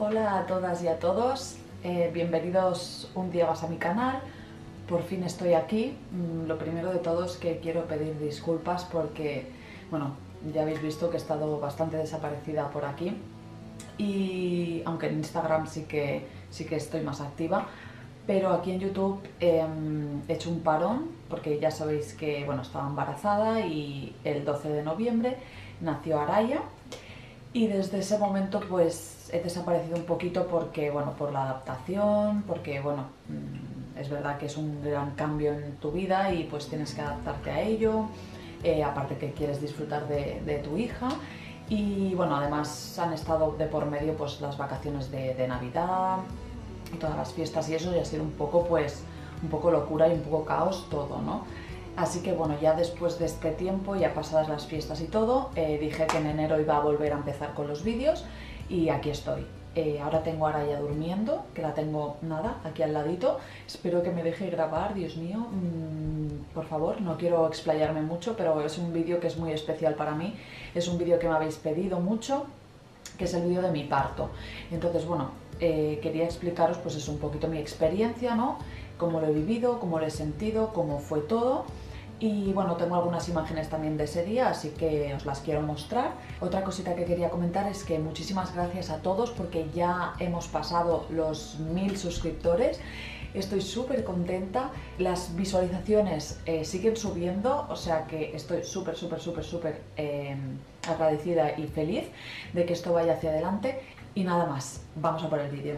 Hola a todas y a todos, bienvenidos un día más a mi canal. Por fin estoy aquí. Lo primero de todo es que quiero pedir disculpas porque, bueno, ya habéis visto que he estado bastante desaparecida por aquí y aunque en Instagram sí que estoy más activa, pero aquí en YouTube he hecho un parón porque ya sabéis que, bueno, estaba embarazada y el 12 de noviembre nació Araya. Y desde ese momento pues he desaparecido un poquito porque, bueno, por la adaptación, porque, bueno, es verdad que es un gran cambio en tu vida y pues tienes que adaptarte a ello, aparte que quieres disfrutar de tu hija. Y bueno, además han estado de por medio pues las vacaciones de Navidad y todas las fiestas y eso, y ha sido un poco pues, un poco locura y un poco caos todo, ¿no? Así que bueno, ya después de este tiempo, ya pasadas las fiestas y todo, dije que en enero iba a volver a empezar con los vídeos y aquí estoy. Ahora tengo a Araya durmiendo, que la tengo, nada, aquí al ladito. Espero que me deje grabar, Dios mío, por favor, no quiero explayarme mucho, pero es un vídeo que es muy especial para mí. Es un vídeo que me habéis pedido mucho, que es el vídeo de mi parto. Entonces, bueno, quería explicaros pues es un poquito mi experiencia, ¿no? Cómo lo he vivido, cómo lo he sentido, cómo fue todo. Y bueno, tengo algunas imágenes también de ese día, así que os las quiero mostrar. Otra cosita que quería comentar es que muchísimas gracias a todos porque ya hemos pasado los 1000 suscriptores. Estoy súper contenta, las visualizaciones siguen subiendo, o sea que estoy súper agradecida y feliz de que esto vaya hacia adelante. Y nada más, vamos a por el vídeo.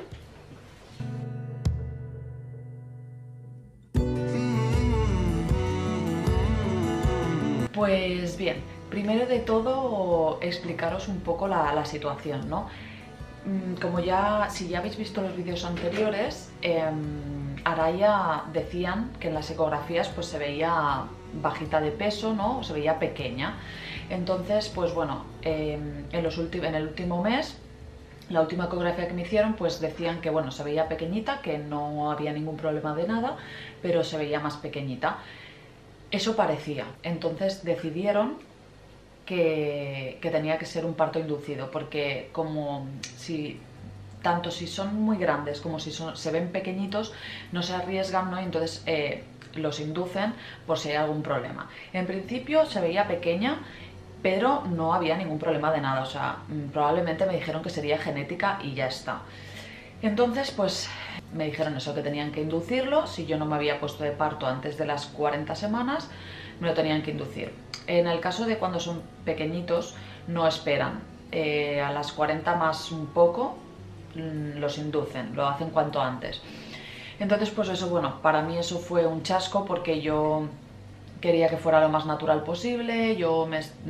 Pues bien, primero de todo explicaros un poco la situación, ¿no? Como ya, si ya habéis visto los vídeos anteriores, Araya decían que en las ecografías pues se veía bajita de peso, ¿no? Se veía pequeña. Entonces, pues bueno, en el último mes, la última ecografía que me hicieron, pues decían que bueno, se veía pequeñita, que no había ningún problema de nada, pero se veía más pequeñita. Eso parecía. Entonces decidieron que tenía que ser un parto inducido, porque como tanto si son muy grandes como si se ven pequeñitos, no se arriesgan, ¿no? Y entonces los inducen por si hay algún problema. En principio se veía pequeña, pero no había ningún problema de nada, o sea, probablemente me dijeron que sería genética y ya está. Entonces, pues me dijeron eso, que tenían que inducirlo. Si yo no me había puesto de parto antes de las 40 semanas, me lo tenían que inducir. En el caso de cuando son pequeñitos, no esperan. A las 40 más un poco, los inducen, lo hacen cuanto antes. Entonces, pues eso, bueno, para mí eso fue un chasco porque yo quería que fuera lo más natural posible. Yo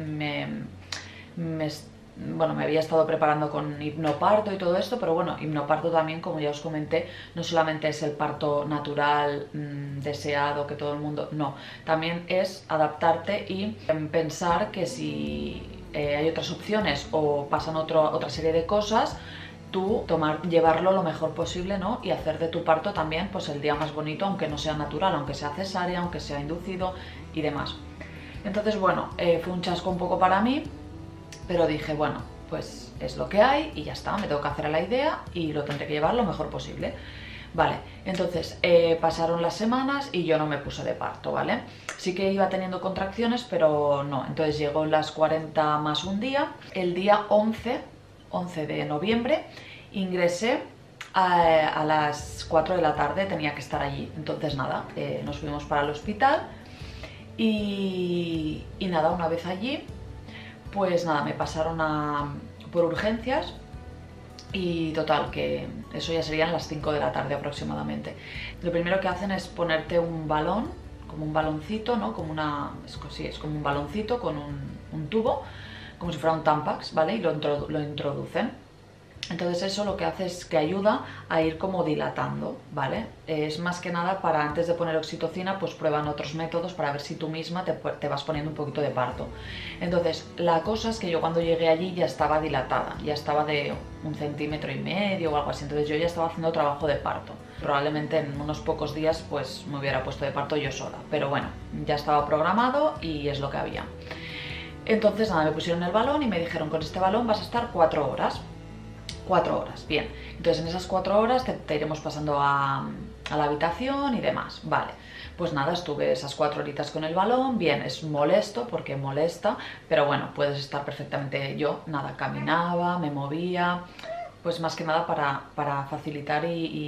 bueno, me había estado preparando con hipnoparto y todo esto, pero bueno, hipnoparto también, como ya os comenté, no solamente es el parto natural, deseado, que todo el mundo, no, también es adaptarte y pensar que si hay otras opciones o pasan otra serie de cosas, tú llevarlo lo mejor posible, ¿no? Y hacer de tu parto también pues el día más bonito, aunque no sea natural, aunque sea cesárea, aunque sea inducido y demás. Entonces, bueno, fue un chasco un poco para mí, pero dije, bueno, pues es lo que hay y ya está, me tengo que hacer a la idea y lo tendré que llevar lo mejor posible. Vale, entonces pasaron las semanas y yo no me puse de parto, ¿vale? Sí que iba teniendo contracciones, pero no. Entonces llegó las 40 más un día. El día 11 de noviembre ingresé a las 4 de la tarde, tenía que estar allí. Entonces nada, nos fuimos para el hospital y nada, una vez allí, pues nada, me pasaron por urgencias y total, que eso ya serían las 5 de la tarde aproximadamente. Lo primero que hacen es ponerte un balón, como un baloncito, ¿no? Como sí, es como un baloncito con un tubo, como si fuera un Tampax, ¿vale? Y lo introducen. Entonces eso lo que hace es que ayuda a ir como dilatando, ¿vale? Es más que nada para antes de poner oxitocina, pues prueban otros métodos para ver si tú misma te vas poniendo un poquito de parto. Entonces la cosa es que yo cuando llegué allí ya estaba dilatada, ya estaba de 1,5 centímetros o algo así, entonces yo ya estaba haciendo trabajo de parto. Probablemente en unos pocos días pues me hubiera puesto de parto yo sola, pero bueno, ya estaba programado y es lo que había. Entonces nada, me pusieron el balón y me dijeron, con este balón vas a estar 4 horas. 4 horas, bien. Entonces en esas 4 horas te iremos pasando a la habitación y demás, vale. Pues nada, estuve esas 4 horitas con el balón, bien, es molesto porque molesta, pero bueno, puedes estar perfectamente. Yo, nada, caminaba, me movía, pues más que nada para facilitar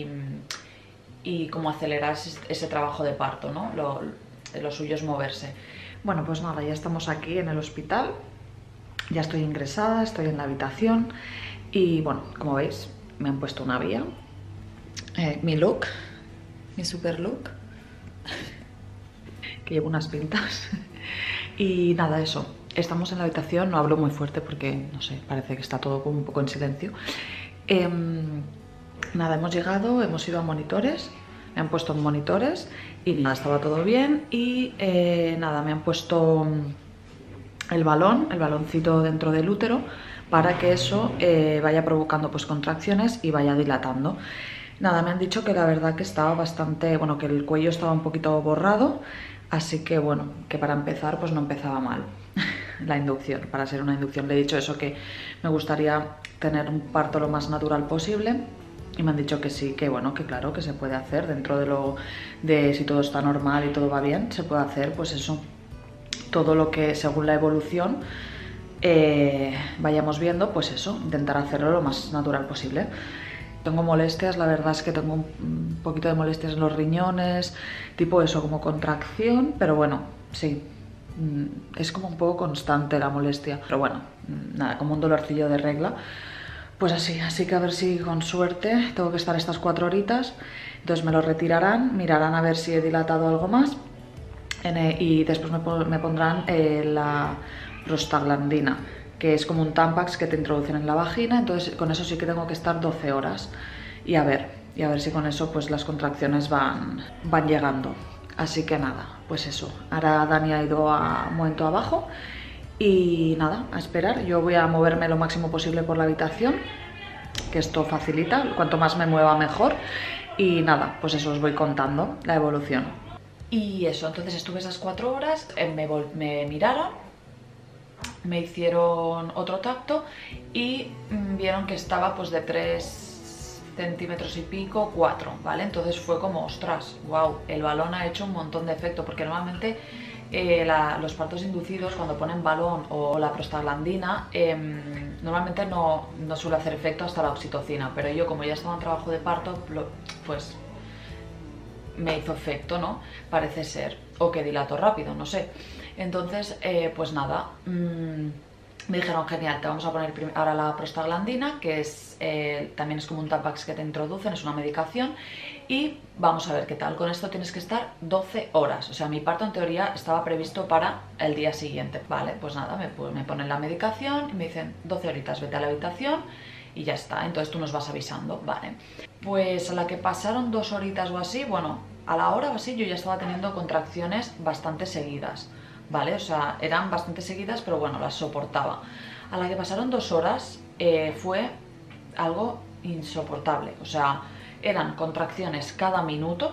y como acelerar ese trabajo de parto, ¿no? Lo suyo es moverse. Bueno, pues nada, ya estamos aquí en el hospital, ya estoy ingresada, estoy en la habitación y bueno, como veis, me han puesto una vía, mi look, mi super look, que llevo unas pintas y nada, eso, estamos en la habitación, no hablo muy fuerte porque, no sé, parece que está todo como un poco en silencio. Nada, hemos llegado, hemos ido a monitores, me han puesto monitores y nada, estaba todo bien y nada, me han puesto el baloncito dentro del útero para que eso vaya provocando pues contracciones y vaya dilatando. Nada, me han dicho que la verdad que estaba bastante, bueno, que el cuello estaba un poquito borrado, así que bueno, que para empezar pues no empezaba mal la inducción. Para ser una inducción le he dicho eso, que me gustaría tener un parto lo más natural posible y me han dicho que sí, que bueno, que claro, que se puede hacer dentro de si todo está normal y todo va bien, se puede hacer pues eso, todo lo que según la evolución vayamos viendo, pues eso, intentar hacerlo lo más natural posible. Tengo molestias, la verdad es que tengo un poquito de molestias en los riñones, tipo eso, como contracción, pero bueno, sí, es como un poco constante la molestia, pero bueno, nada, como un dolorcillo de regla. Pues así que a ver si con suerte tengo que estar estas 4 horitas, entonces me lo retirarán, mirarán a ver si he dilatado algo más y después me pondrán la prostaglandina, que es como un Tampax que te introducen en la vagina, entonces con eso sí que tengo que estar 12 horas y a ver si con eso pues las contracciones van llegando. Así que nada, pues eso, ahora Dani ha ido un momento abajo y nada, a esperar. Yo voy a moverme lo máximo posible por la habitación, que esto facilita, cuanto más me mueva mejor y nada, pues eso os voy contando la evolución. Y eso, entonces estuve esas 4 horas, me miraron, me hicieron otro tacto y vieron que estaba pues de 3 centímetros y pico, 4, ¿vale? Entonces fue como, ostras, wow, el balón ha hecho un montón de efecto, porque normalmente los partos inducidos, cuando ponen balón o la prostaglandina, normalmente no suele hacer efecto hasta la oxitocina, pero yo como ya estaba en trabajo de parto, pues me hizo efecto, ¿no? Parece ser, o que dilato rápido, no sé. Entonces, pues nada, me dijeron, genial, te vamos a poner ahora la prostaglandina, que es también es como un Tampax que te introducen, es una medicación, y vamos a ver qué tal. Con esto tienes que estar 12 horas, o sea, mi parto en teoría estaba previsto para el día siguiente, ¿vale? Pues nada, me ponen la medicación y me dicen 12 horitas, vete a la habitación y ya está, entonces tú nos vas avisando, ¿vale? Pues a la que pasaron 2 horitas o así, bueno, a la hora o así yo ya estaba teniendo contracciones bastante seguidas, ¿vale? O sea, eran bastante seguidas, pero bueno, las soportaba. A la que pasaron 2 horas fue algo insoportable, o sea, eran contracciones cada minuto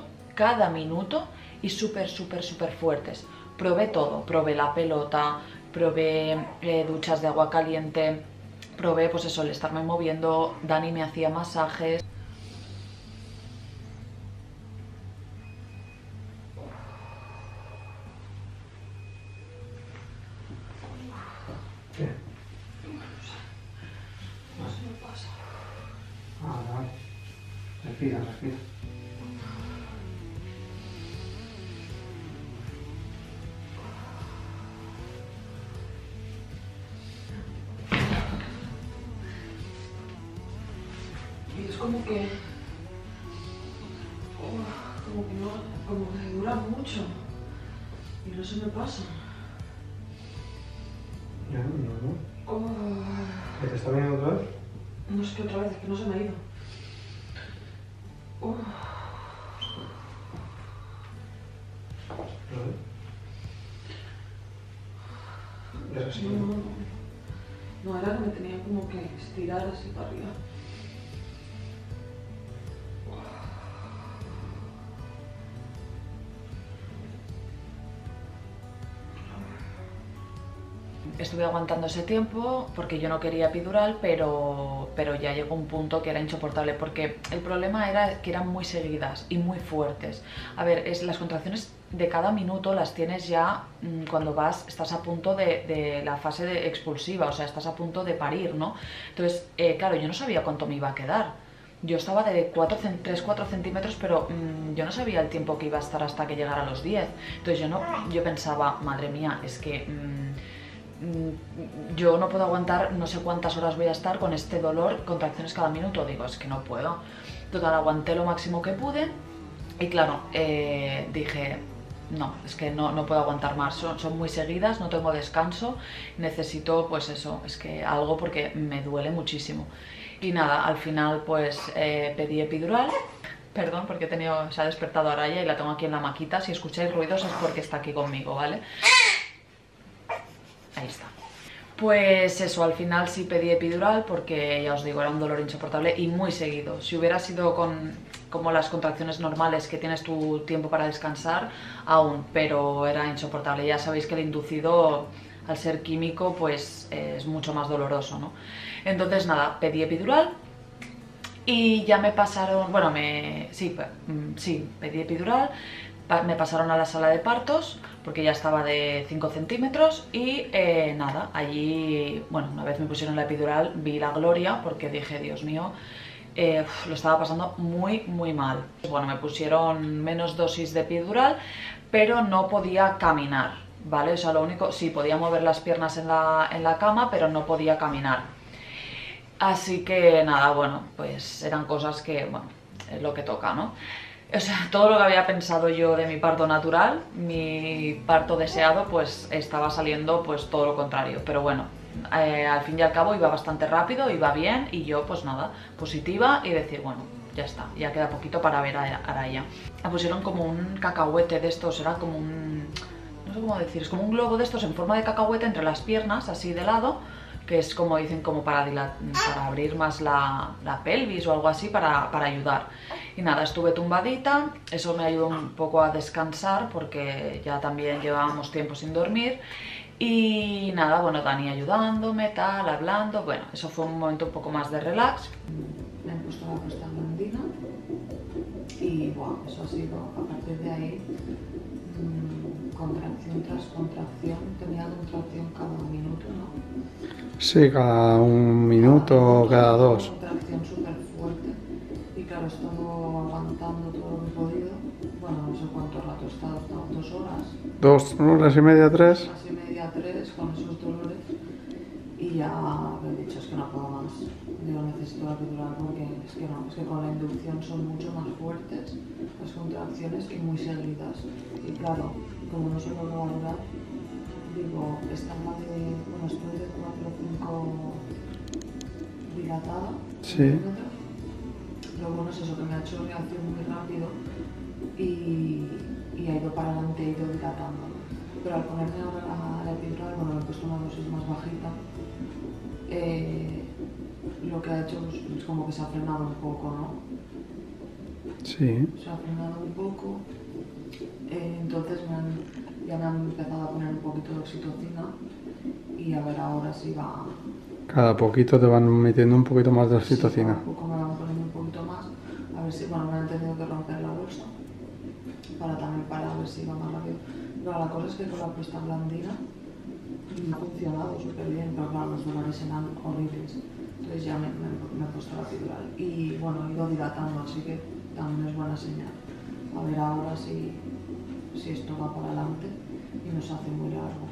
y súper fuertes. Probé todo, probé la pelota, probé duchas de agua caliente, probé pues eso, el estarme moviendo, Dani me hacía masajes. ¿Qué? No se me pasa. Vale. Respira. Y es como que dura mucho y no se me pasa. No. Oh. ¿Que te está viniendo otra vez? No es que otra vez, es que no se me ha ido. No, era que me tenía como que estirar así para arriba. estuve aguantando ese tiempo porque yo no quería epidural, pero ya llegó un punto que era insoportable, porque el problema era que eran muy seguidas y muy fuertes. A ver, las contracciones de cada minuto las tienes ya cuando estás a punto de la fase expulsiva, o sea, estás a punto de parir, ¿no? Entonces, claro, yo no sabía cuánto me iba a quedar. Yo estaba de 3-4 centímetros, pero yo no sabía el tiempo que iba a estar hasta que llegara a los 10. Entonces yo pensaba, madre mía, es que yo no puedo aguantar, no sé cuántas horas voy a estar con este dolor, contracciones cada minuto. Digo, es que no puedo. Total, aguanté lo máximo que pude y claro, dije, no, es que no puedo aguantar más, son muy seguidas, no tengo descanso, necesito pues eso, es que algo, porque me duele muchísimo. Y nada, al final pues pedí epidural. Perdón, porque se ha despertado Araya y la tengo aquí en la maquita. Si escucháis ruidos es porque está aquí conmigo, ¿vale? Ahí está. Pues eso, al final sí pedí epidural porque ya os digo, era un dolor insoportable y muy seguido. Si hubiera sido como las contracciones normales, que tienes tu tiempo para descansar, aún, pero era insoportable. Ya sabéis que el inducido, al ser químico, pues es mucho más doloroso, ¿no? Entonces nada, pedí epidural y ya me pasaron, bueno, sí, pedí epidural, me pasaron a la sala de partos porque ya estaba de 5 centímetros y nada, allí, bueno, una vez me pusieron la epidural vi la gloria porque dije, Dios mío, lo estaba pasando muy mal. Bueno, me pusieron menos dosis de epidural, pero no podía caminar, ¿vale? O sea, lo único, sí, podía mover las piernas en la cama, pero no podía caminar. Así que nada, bueno, pues eran cosas que, bueno, es lo que toca, ¿no? O sea, todo lo que había pensado yo de mi parto natural, mi parto deseado, pues estaba saliendo pues todo lo contrario. Pero bueno, al fin y al cabo iba bastante rápido, iba bien y yo pues nada, positiva y decir, bueno, ya está, ya queda poquito para ver a Araya. Me pusieron como un cacahuete de estos, era como un, no sé cómo decir, es como un globo de estos en forma de cacahuete entre las piernas, así de lado, que es como dicen, como para abrir más la pelvis o algo así, para ayudar. Y nada, estuve tumbadita, eso me ayudó un poco a descansar porque ya también llevábamos tiempo sin dormir. Y nada, bueno, Dani ayudándome, tal, hablando, bueno, eso fue un momento un poco más de relax. Me han puesto la prostaglandina y bueno, eso ha sido, a partir de ahí, contracción tras contracción, tenía contracción cada minuto, ¿no? Sí, cada un minuto, cada dos. Una contracción súper fuerte y claro, he estado aguantando todo lo que he podido. Bueno, no sé cuánto rato he estado 2 horas. 2 horas y media, 3. 2 horas y media, 3 con esos dolores y ya me he dicho, es que no puedo más. Digo, necesito la epidural porque es que no, es que con la inducción son mucho más fuertes las contracciones y muy seguidas. Y claro, como no se lo puedo valorar, digo, esta la de, bueno, estoy de 4 o 5 dilatada. Sí. Lo bueno es eso, que me ha hecho reacción muy rápido y ha ido para adelante, ha ido dilatando. Pero al ponerme ahora la epidural, bueno, me he puesto una dosis más bajita, lo que ha hecho es como que se ha frenado un poco, ¿no? Sí. Se ha frenado un poco, entonces ya me han empezado a poner un poquito de oxitocina y a ver ahora si va... Cada poquito te van metiendo un poquito más de oxitocina. Sí, poco me van poniendo un poquito más, a ver si, bueno, me han tenido que romper la bolsa para ver si va más rápido. Pero la cosa es que con la prostaglandina ha funcionado súper bien, pero claro, los dolores eran horribles. Entonces ya me he puesto la epidural y bueno, he ido dilatando, así que también es buena señal. A ver ahora si esto va para adelante y nos hace muy largo.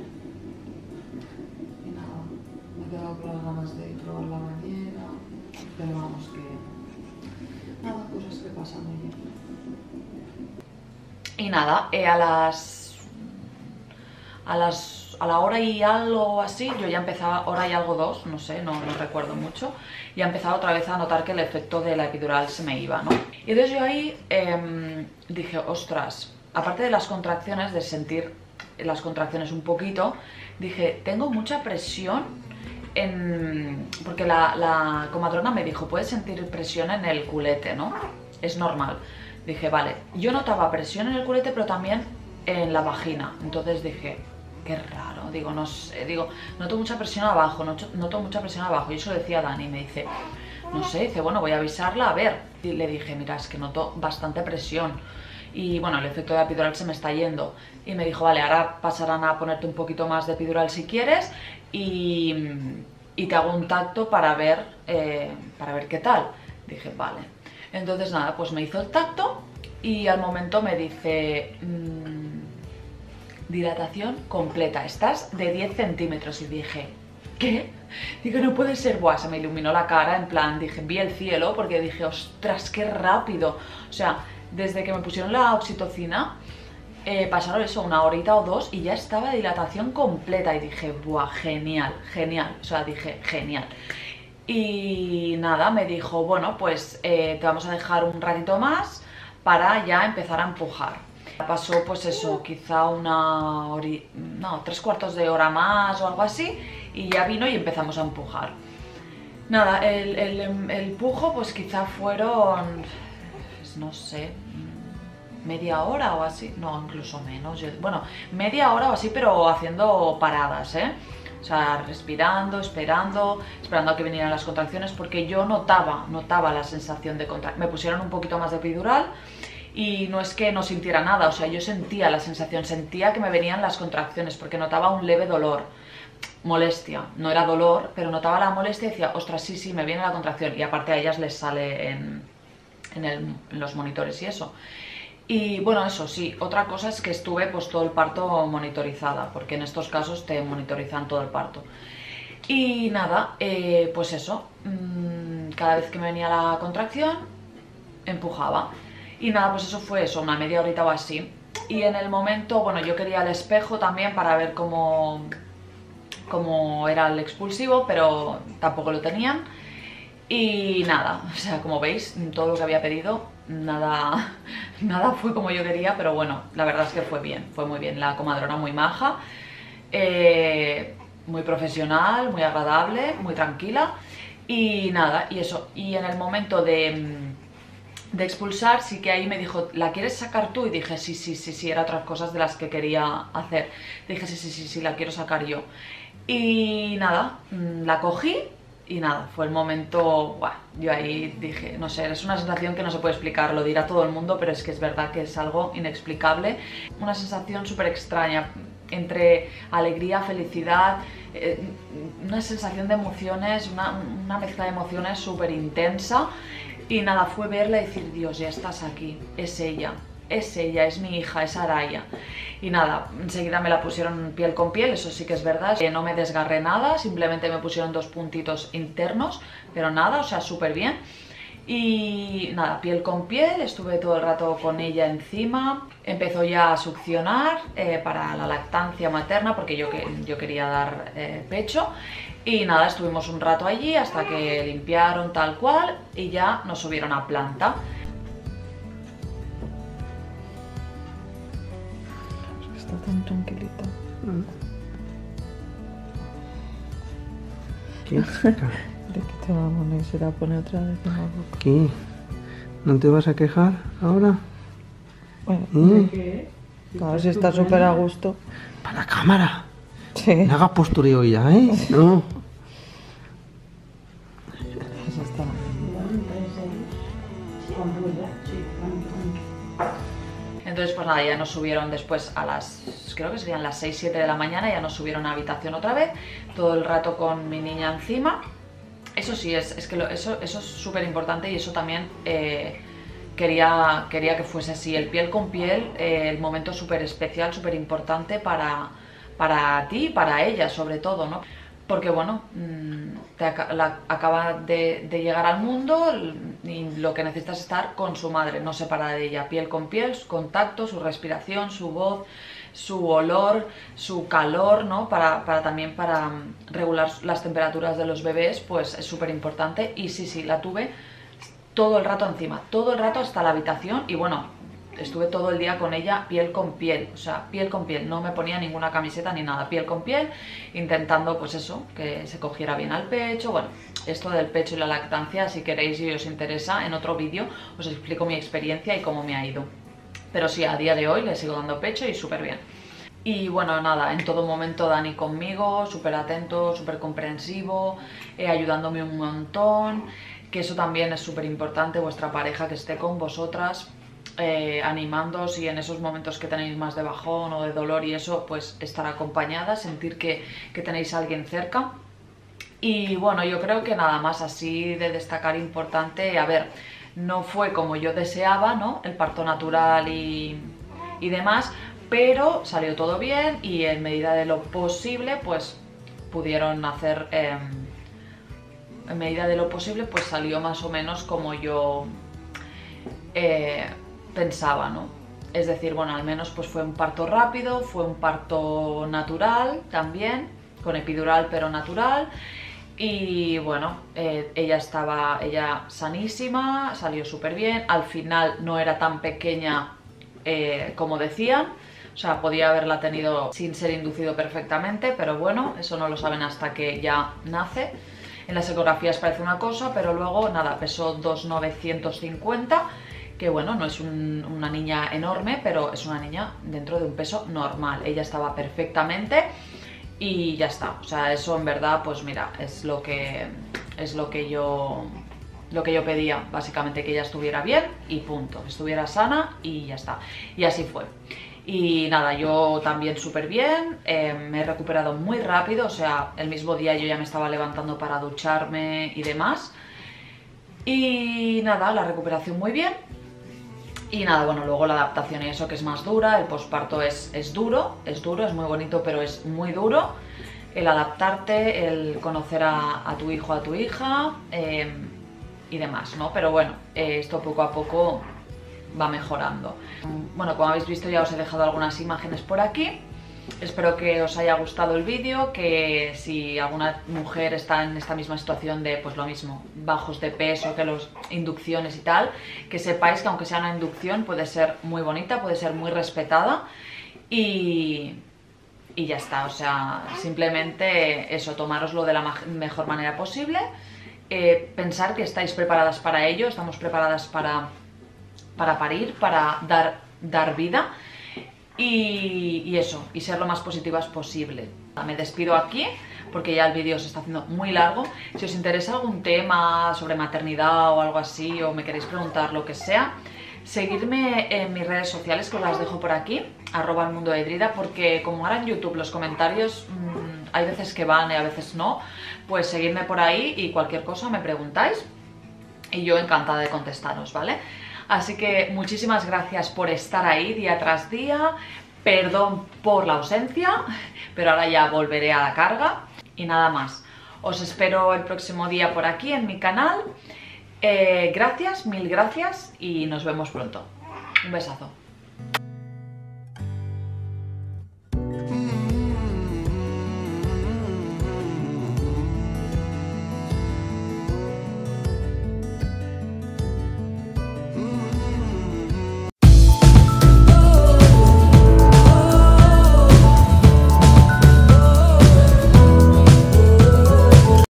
Y nada, me he quedado con las ganas de probar la bañera, pero vamos que... nada, cosas que pasan ella. Y nada, a la hora y algo así, yo ya empezaba, hora y algo 2, no sé, no recuerdo mucho, y empezaba otra vez a notar que el efecto de la epidural se me iba, ¿no? Y entonces yo ahí dije, ostras, aparte de las contracciones, de sentir las contracciones un poquito, dije, tengo mucha presión porque la comadrona me dijo, puedes sentir presión en el culete, ¿no? Es normal. Dije, vale, yo notaba presión en el culete, pero también en la vagina. Entonces dije, qué raro, digo, no sé, digo, noto mucha presión abajo, noto mucha presión abajo, y eso le decía a Dani, y me dice, no sé, dice, bueno, voy a avisarla, a ver, y le dije, mira, es que noto bastante presión, y bueno, el efecto de la epidural se me está yendo, y me dijo, vale, ahora pasarán a ponerte un poquito más de epidural si quieres, y te hago un tacto para ver qué tal. Dije, vale. Entonces nada, pues me hizo el tacto y al momento me dice, dilatación completa, estás de 10 centímetros. Y dije, ¿qué? Digo, no puede ser. Buah, se me iluminó la cara, en plan, dije, vi el cielo, porque dije, ostras, qué rápido. O sea, desde que me pusieron la oxitocina, pasaron eso, 1 horita o 2 y ya estaba dilatación completa. Y dije, buah, genial, genial. O sea, dije, genial. Y nada, me dijo, bueno, pues te vamos a dejar un ratito más para ya empezar a empujar. Pasó pues eso, quizá no, 3/4 de hora más o algo así, y ya vino y empezamos a empujar. Nada, el empujo pues quizá fueron, pues, no sé, media hora o así, no, incluso menos, bueno, media hora o así, pero haciendo paradas, o sea, respirando, esperando a que vinieran las contracciones, porque yo notaba la sensación de contracción. Me pusieron un poquito más de epidural y no es que no sintiera nada, o sea, yo sentía la sensación, sentía que me venían las contracciones, porque notaba un leve dolor, molestia, no era dolor, pero notaba la molestia y decía, ostras, sí, me viene la contracción, y aparte a ellas les sale en los monitores y eso. Y bueno, eso sí, otra cosa es que estuve pues todo el parto monitorizada, porque en estos casos te monitorizan todo el parto. Y nada, pues eso, cada vez que me venía la contracción, empujaba. Y nada, pues eso fue eso, una media horita o así. Y en el momento, bueno, yo quería el espejo también para ver cómo era el expulsivo, pero tampoco lo tenían. Y nada, o sea, como veis, todo lo que había pedido, nada fue como yo quería, pero bueno, la verdad es que fue bien, fue muy bien. La comadrona muy maja, muy profesional, muy agradable, muy tranquila, y nada, y eso. Y en el momento de expulsar, sí que ahí me dijo, ¿la quieres sacar tú? Y dije, sí, eran otras cosas de las que quería hacer. Dije, sí, la quiero sacar yo. Y nada, la cogí. Y nada, fue el momento, buah, yo ahí dije, no sé, es una sensación que no se puede explicar, lo dirá todo el mundo, pero es que es verdad que es algo inexplicable. Una sensación súper extraña, entre alegría, felicidad, una sensación de emociones, una mezcla de emociones súper intensa. Y nada, fue verla y decir, Dios, ya estás aquí, es ella, es mi hija, es Araya. Y nada, enseguida me la pusieron piel con piel, eso sí que es verdad, no me desgarré nada, simplemente me pusieron 2 puntitos internos, pero nada, o sea, súper bien. Y nada, piel con piel, estuve todo el rato con ella encima, empezó ya a succionar para la lactancia materna, porque yo quería dar pecho. Y nada, estuvimos un rato allí hasta que limpiaron tal cual y ya nos subieron a planta. Está tan tranquilito. ¿Qué? ¿De qué te vamos a ir a poner otra vez en la boca? ¿Qué? ¿No te vas a quejar ahora? Bueno, ¿de qué? Claro, si está súper a gusto. Para la cámara. Sí. No hagas postureo ya, ¿eh? No. Eso está. Entonces pues nada, ya nos subieron después a creo que serían las 6-7 de la mañana, ya nos subieron a habitación otra vez, todo el rato con mi niña encima. Eso sí, es que eso es súper importante, y eso también quería que fuese así, el piel con piel, el momento súper especial, súper importante para ti y para ella sobre todo, ¿no? Porque bueno, acaba de llegar al mundo y lo que necesita es estar con su madre, no separada de ella, piel con piel, su contacto, su respiración, su voz, su olor, su calor, ¿no? También para regular las temperaturas de los bebés, pues es súper importante. Y sí, la tuve todo el rato encima, todo el rato hasta la habitación, y bueno, estuve todo el día con ella piel con piel, o sea, piel con piel, no me ponía ninguna camiseta ni nada, piel con piel, intentando pues eso, que se cogiera bien al pecho. Bueno, esto del pecho y la lactancia, si queréis y os interesa, en otro vídeo os explico mi experiencia y cómo me ha ido. Pero sí, a día de hoy le sigo dando pecho y súper bien. Y bueno, nada, en todo momento Dani conmigo, súper atento, súper comprensivo, ayudándome un montón, que eso también es súper importante, vuestra pareja que esté con vosotras, animándoos, y en esos momentos que tenéis más de bajón o de dolor y eso, pues estar acompañada, sentir que tenéis a alguien cerca. Y bueno, yo creo que nada más así de destacar importante, a ver, no fue como yo deseaba, ¿no? El parto natural y demás, pero salió todo bien y en medida de lo posible, pues pudieron hacer, en medida de lo posible, pues salió más o menos como yo pensaba, ¿no? Es decir, bueno, al menos pues fue un parto rápido, fue un parto natural también, con epidural pero natural. Y bueno, ella sanísima, salió súper bien, al final no era tan pequeña como decían, o sea, podía haberla tenido sin ser inducido perfectamente, pero bueno, eso no lo saben hasta que ya nace. En las ecografías parece una cosa, pero luego nada, pesó 2,950, que bueno, no es una niña enorme, pero es una niña dentro de un peso normal. Ella estaba perfectamente y ya está. O sea, eso en verdad, pues mira, es lo que yo pedía, básicamente, que ella estuviera bien y punto, que estuviera sana y ya está. Y así fue. Y nada, yo también súper bien, me he recuperado muy rápido, o sea, el mismo día yo ya me estaba levantando para ducharme y demás. Y nada, la recuperación muy bien. Y nada, bueno, luego la adaptación y eso, que es más dura, el posparto es duro, es muy bonito, pero es muy duro. El adaptarte, el conocer a tu hijo, a tu hija y demás, ¿no? Pero bueno, esto poco a poco va mejorando. Bueno, como habéis visto ya os he dejado algunas imágenes por aquí. Espero que os haya gustado el vídeo, que si alguna mujer está en esta misma situación de, pues lo mismo, bajos de peso, que las inducciones y tal, que sepáis que aunque sea una inducción puede ser muy bonita, puede ser muy respetada y ya está. O sea, simplemente eso, tomároslo de la mejor manera posible, pensar que estáis preparadas para ello, estamos preparadas para parir, para dar vida. Y eso, y ser lo más positivas posible. Me despido aquí porque ya el vídeo se está haciendo muy largo. Si os interesa algún tema sobre maternidad o algo así, o me queréis preguntar lo que sea, seguidme en mis redes sociales, que os las dejo por aquí, @elmundoedrida, porque como ahora en YouTube los comentarios hay veces que van y a veces no, pues seguidme por ahí y cualquier cosa me preguntáis y yo encantada de contestaros, ¿vale? Así que muchísimas gracias por estar ahí día tras día, perdón por la ausencia, pero ahora ya volveré a la carga y nada más. Os espero el próximo día por aquí en mi canal. Gracias, mil gracias y nos vemos pronto. Un besazo.